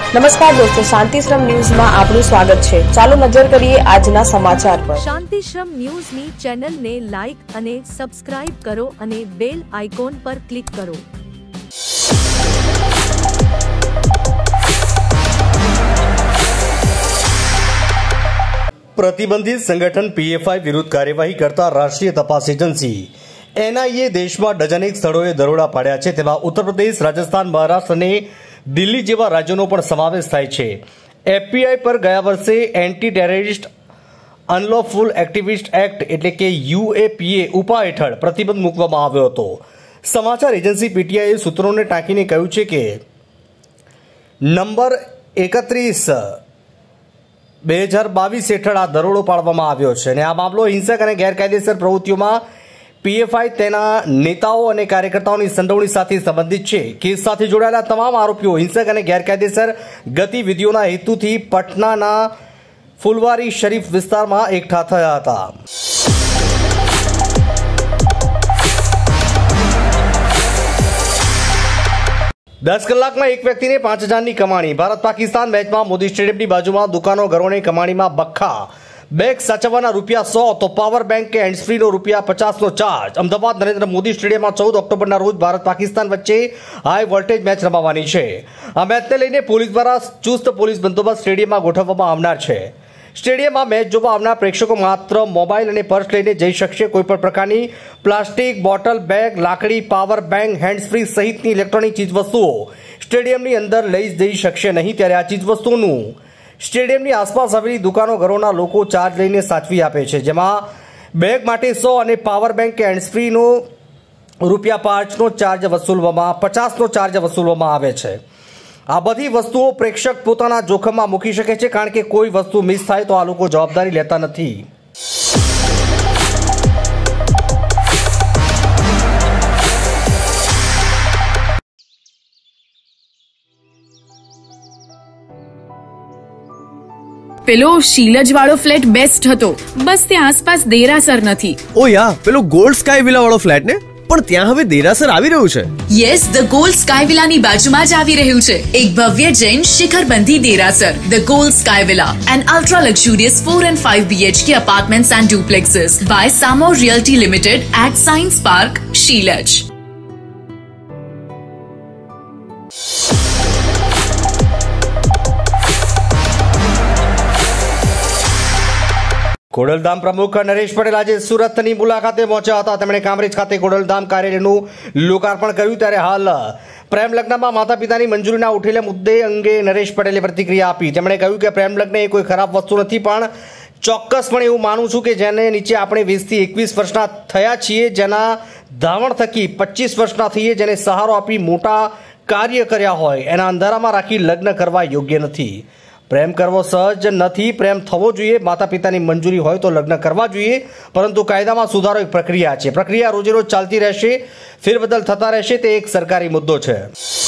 નમસ્કાર દોસ્તો, શાંતિશ્રમ ન્યૂઝમાં આપનું સ્વાગત છે। ચાલો નજર કરીએ આજના સમાચાર પર। શાંતિશ્રમ ન્યૂઝની ચેનલને લાઇક અને સબસ્ક્રાઇબ કરો અને બેલ આઇકોન પર ક્લિક કરો। प्रतिबंधित संगठन पीएफआई विरुद्ध कार्यवाही करता राष्ट्रीय तपास एजेंसी एनआईए देश में डजनेक स्थलोए दरोड़ा पाड्या छे। तेमां उत्तर प्रदेश, राजस्थान, महाराष्ट्र ने दिल्ली जेवा राज्यों पण समावेश थाय छे। एफपीआई पर गया वर्षे anti terrorist unlawful activist act एटले के यूएपीए उपा हेठळ प्रतिबंध मूकवामां आव्यो हतो। समाचार एजेंसी पीटीआई सूत्रोने टांकीने कह्युं छे के नंबर 31/2022 हेठळ आ दरोड़ो पाडवामां आव्यो छे अने आ मामलो हिंसक अने गैरकायदेसर प्रवृत्तिओमां पीएफआई तेना नेताओं और कार्यकर्ताओं संडोवणी साथे संबंधित है। केस साथे जोड़ाયેલા तमाम आरोपीओ हिंसक और गैरकायदेसर गतिविधिओना हेतुथी पटनाना फुलवारी शरीफ विस्तार में एकठा थया हता। 10 कलाक में एक व्यक्ति ने 5000 की कमाणी। भारत पाकिस्तान मैच में मोदी स्टेडियम की बाजू में दुकानों घरों ने कमाणी में बक्खा। बेग साचववाना ₹100 तो पावर बैंक के हैंड्स फ्री नो ₹50 नो चार्ज। अमदावाद नरेंद्र मोदी स्टेडियम में 14 ऑक्टोबर रोज भारत पाकिस्तान वच्चे हाई वोल्टेज मैच रमावानी छे। आ मैच ने लईने पोलीस द्वारा चुस्त पोलीस बंदोबस्त स्टेडियम में गोठववामां आवनार छे। स्टेडियम में मैच जोवा आवनार प्रेक्षको मात्र मोबाइल और पर्स लईने जई शकशे। कोईपण प्रकारनी प्लास्टिक बोटल, बैग, लाकड़ी, पावर बैंक, हैंड्स फ्री सहितनी इलेक्ट्रॉनिक चीजवस्तुओ स्टेडियमनी अंदर लई जई शकशे नहीं। त्यारे आ चीजवस्तुओनुं स्टेडियमनी आसपास आवेली दुकानों घरोना लोको चार्ज लईने साचवी आपे छे। जेमां बेग माटे 100 અને पावर बैंक के हैंड्स फ्री नो ₹5 નો चार्ज वसूलवामां 50 નો चार्ज वसूलवामां आवे छे। आ बधी वस्तुओ प्रेक्षक पोताना जोखममां मूकी शके छे, कारण के कोई वस्तु मिस थाय तो आ लोको जवाबदारी लेता नथी। પેલો શીલજ વાળો ફ્લેટ બેસ્ટ હતો, બસ ત્યાં આસપાસ દેરાસર નથી। ઓ યા, પેલો ગોલ્ડ સ્કાય વિલા વાળો ફ્લેટ ને, પણ ત્યાં હવે દેરાસર આવી રહ્યું છે। યસ, ધ ગોલ્ડ સ્કાય વિલાની બાજુમાં જ આવી રહ્યું છે એક ભવ્ય જૈન શિખરબંધી દેરાસર। The gold sky villa, an ultra luxurious 4 and 5 BHK apartments and duplexes by Samo realty limited at science park, Shilaj. Khodaldham પ્રમુખ નરેશ પટેલ આજે સુરતની મુલાકાતે પહોંચ્યા હતા। તેમણે કામરેજ ખાતે ખોડલધામ કાર્યાલયનું લોકાર્પણ કર્યું। ત્યારે હાલ પ્રેમ લગ્નમાં માતા પિતાની મંજૂરીના ઉઠેલા મુદ્દે અંગે નરેશ પટેલે પ્રતિક્રિયા આપી। તેમણે કહ્યું કે પ્રેમ લગ્ન એ કોઈ ખરાબ વસ્તુ નથી, પણ ચોક્કસપણે એવું માનું છું કે જેને નીચે આપણે 20 થી 21 વર્ષના થયા છીએ, જેના ધાવણ થકી 25 વર્ષના થઈએ, જેને સહારો આપી મોટા કાર્ય કર્યા હોય, એના અંધારામાં રાખી લગ્ન કરવા યોગ્ય નથી। प्रेम करवो सहज नहीं, प्रेम थवो जोईए। माता पितानी मंजूरी होय तो लग्न करवा जोईए, परंतु कायदामां सुधारो एक प्रक्रिया है। प्रक्रिया रोजे रोज चालती रहेशे, फेरबदल थता रहेशे, ते एक सरकारी मुद्दो छे।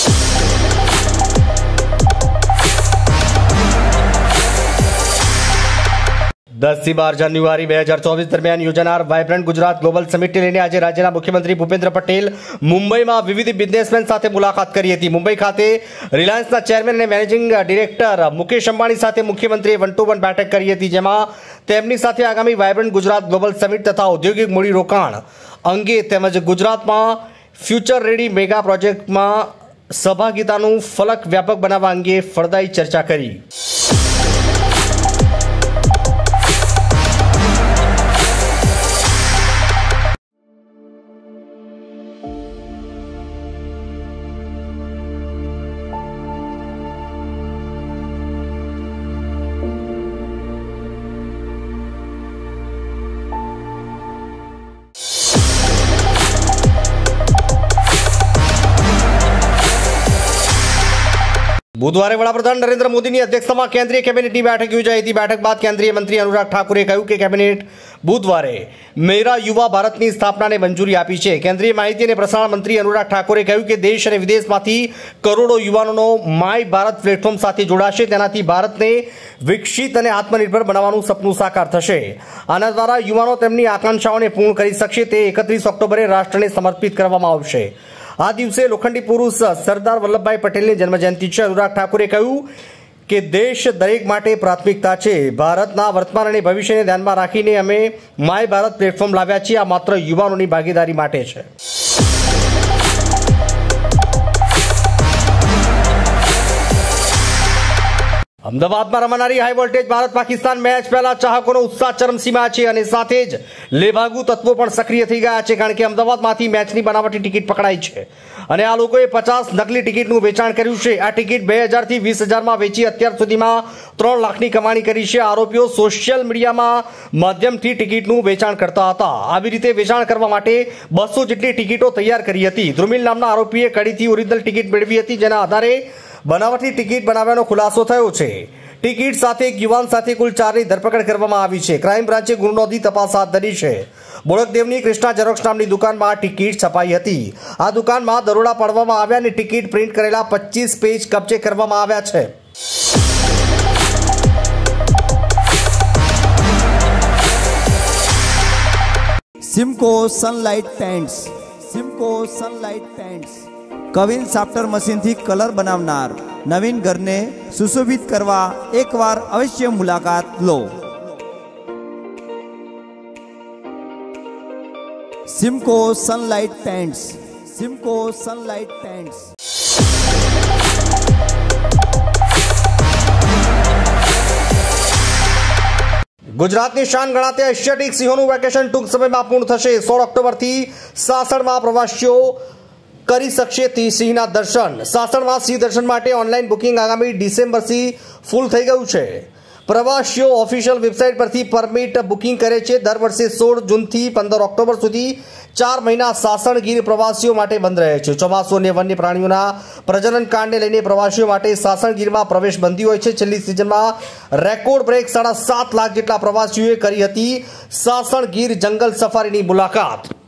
10 થી 12 જાન્યુઆરી 2024 દરમિયાન યોજાનાર વાયબ્રન્ટ ગુજરાત ગ્લોબલ સમિટને લઈને આજે રાજ્યના મુખ્યમંત્રી ભૂપેન્દ્ર પટેલ મુંબઈમાં વિવિધ બિઝનેસમેન સાથે મુલાકાત કરી હતી। મુંબઈ ખાતે રિલાયન્સના ચેરમેન અને મેનેજિંગ ડિરેક્ટર મુકેશ અંબાણી સાથે મુખ્યમંત્રીએ 1-to-1 બેઠક કરી હતી, જેમાં તેમની સાથે આગામી વાયબ્રન્ટ ગુજરાત ગ્લોબલ સમિટ તથા ઔદ્યોગિક મૂડીરોકાણ અંગે તેમજ ગુજરાતમાં ફ્યુચર રેડી મેગા પ્રોજેક્ટમાં સહભાગિતાનું ફલક વ્યાપક બનાવવા અંગે ફળદાયી ચર્ચા કરી। बुधवार वडाप्रधान नरेंद्र मोदी की अध्यक्षता में केंद्रीय कैबिनेट की बैठक योजाई थी। बैठक बाद केंद्रीय मंत्री अनुराग ठाकुरे कह્યું કે कैबिनेट बुधवारे मेरा युवा भारत की स्थापना ने मंजूरी आपी है। केंद्रीय माहिती और प्रसारण मंत्री अनुराग ठाकुरे कह્યું કે देश और विदेश में करोड़ों युवाओं माय भारत प्लेटफॉर्म साथ जोड़ाशे, तेनाथी भारत ने विकसित और आत्मनिर्भर बनावानुं सपनुं साकार थशे। आना द्वारा युवाओं तेमनी आकांक्षाओं ने पूर्ण करी शकशे। ते 31 ऑक्टोबरे राष्ट्र ने समर्पित करवामां आवशे। આ દિવસે લોખંડી પુરુષ સરદાર વલ્લભભાઈ પટેલની જન્મજયંતિ છે. અનુરાગ ઠાકુરે કહ્યું કે દેશ દરેક માટે પ્રાથમિકતા છે. ભારતના વર્તમાન અને ભવિષ્યને ધ્યાનમાં રાખીને અમે માય ભારત પ્લેટફોર્મ લાવ્યા છીએ. આ માત્ર યુવાનોની ભાગીદારી માટે છે. અમદાવાદમાં રમાનારી high voltage Bharat Pakistan match પહેલા ચાહકોનો ઉત્સાહ ચરમસીમા છે અને સાથે જ લેભાગુ તત્વો પણ સક્રિય થઈ ગયા છે, કારણ કે અમદાવાદમાંથી મેચની બનાવટી ટિકિટ પકડાઈ છે અને આ લોકોએ 50 નકલી ટિકિટનું વેચાણ કર્યું છે. આ ટિકિટ 2000 થી 20000 માં વેચી અત્યાર સુધીમાં 3 લાખની કમાણી કરી છે. આરોપીઓ સોશિયલ મીડિયામાં માધ્યમથી ટિકિટનું વેચાણ કરતા હતા. આવી રીતે વેચાણ કરવા માટે 200 જેટલી ટિકિટો તૈયાર કરી હતી. ધ્રુમિલ નામના આરોપીએ કડીથી ઓરિજિનલ ટિકિટ મેળવી હતી, જેના આધારે બનાવટી ટિકિટ બનાવવાનો ખુલાસો થયો છે. ટિકિટ સાથે એક યુવાન સાથે કુલ 4ની ધરપકડ કરવામાં આવી છે. ક્રાઇમ બ્રાન્ચે ગુનો નોંધી તપાસ હાથ ધરી છે. બોળકદેવની કૃષ્ણા ઝેરોક્સ નામની દુકાનમાં ટિકિટ છપાઈ હતી. આ દુકાનમાં દરોડા પાડવામાં આવ્યા અને ટિકિટ પ્રિન્ટ કરેલા 25 પેજ કબજે કરવામાં આવ્યા છે. સિમકો સનલાઇટ પેન્ટ્સ કવિન સાફ્ટર મશીનથી કલર બનાવનાર નવીન ઘરને સુશોભિત કરવા એકવાર અવશ્ય મુલાકાત લો. Simco sunlight pants. ગુજરાતની શાન ગણાતા એશિયાટિક સિંહોનું વેકેશન ટૂંક સમયમાં પૂર્ણ થશે. 16 ઓક્ટોબરથી સાસણમાં પ્રવાસીઓ કરી શકશે સિંહના દર્શન. સાસણમાં સિંહ દર્શન માટે ઓનલાઈન બુકિંગ આગામી ડિસેમ્બરથી ફૂલ થઈ ગયું છે. પ્રવાસીઓ ઓફિશિયલ વેબસાઇટ પરથી પરમિટ બુકિંગ કરે છે. દર વર્ષે 16 જૂનથી 15 ઓક્ટોબર સુધી 4 મહિના સાસણ ગીર પ્રવાસીઓ માટે બંધ રહે છે. ચોમાસુ અને વન્ય પ્રાણીઓના પ્રજનન કાંડને લઈને પ્રવાસીઓ માટે સાસણ ગીરમાં પ્રવેશ બંધી હોય છે. છેલ્લી સિઝનમાં રેકોર્ડ બ્રેક 7.5 લાખ જેટલા પ્રવાસીઓએ કરી હતી સાસણ ગીર જંગલ સફારીની મુલાકાત.